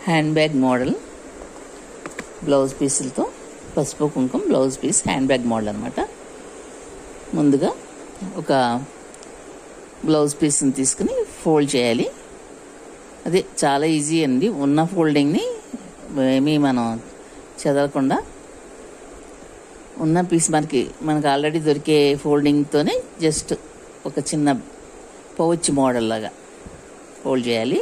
Hand bag model blouse పీసులతో పసుపు కుంకుమ blouse piece handbag model అనమాట. ముందుగా ఒక బ్లౌజ్ పీస్ని తీసుకుని ఫోల్డ్ చేయాలి. అదే చాలా ఈజీ అండి. ఉన్న ఫోల్డింగ్ని ఏమీ మనం చెదరకుండా ఉన్న పీస్ మనకు ఆల్రెడీ దొరికే ఫోల్డింగ్తోనే జస్ట్ ఒక చిన్న పౌచ్ మోడల్ లాగా ఫోల్డ్ చేయాలి.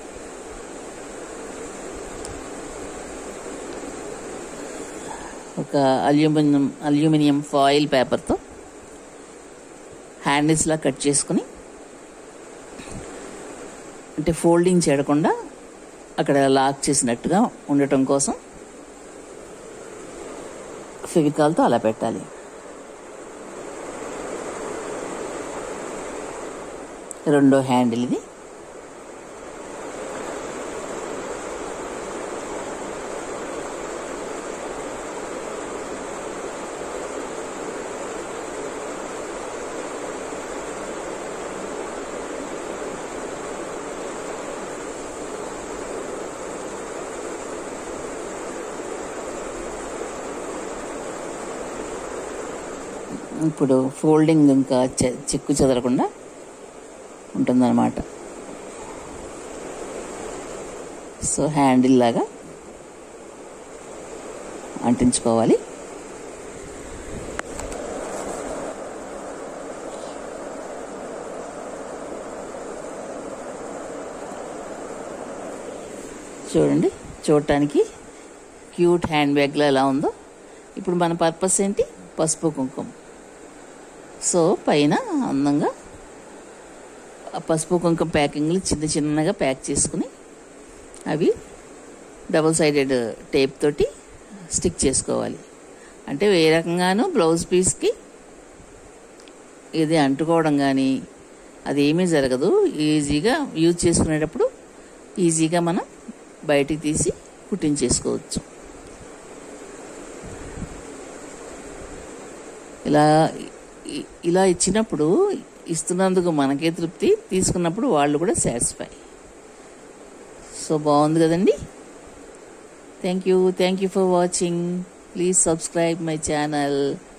ఒక అల్యూమినియం ఫాయిల్ పేపర్తో హ్యాండిల్స్లా కట్ చేసుకుని, అంటే ఫోల్డింగ్ చేయకుండా అక్కడ లాక్ చేసినట్టుగా ఉండటం కోసం ఫెవికాల్తో అలా పెట్టాలి. రెండో హ్యాండిల్ ఇది. ఇప్పుడు ఫోల్డింగ్ ఇంకా చెక్కు చెదరకుండా ఉంటుందన్నమాట. సో హ్యాండిల్ లాగా అంటించుకోవాలి. చూడండి, చూడటానికి క్యూట్ హ్యాండ్ బ్యాగ్లో ఎలా ఉందో. ఇప్పుడు మన పర్పస్ ఏంటి? పసుపు కుంకుమ. సో పైన అందంగా పసుపు కుంకుమ ప్యాకింగ్లు చిన్నగా ప్యాక్ చేసుకుని అవి డబుల్ సైడెడ్ టేప్ తోటి స్టిక్ చేసుకోవాలి. అంటే ఏ రకంగానూ బ్లౌజ్ పీస్కి ఇది అంటుకోవడం కానీ అదేమీ జరగదు. ఈజీగా యూజ్ చేసుకునేటప్పుడు ఈజీగా మనం బయటికి తీసి కుట్టించేసుకోవచ్చు. ఇలా ఇచ్చినప్పుడు, ఇస్తున్నందుకు మనకే తృప్తి, తీసుకున్నప్పుడు వాళ్ళు కూడా సాటిస్ఫై. సో బాగుంది కదండి. Thank you for watching. Please subscribe my channel.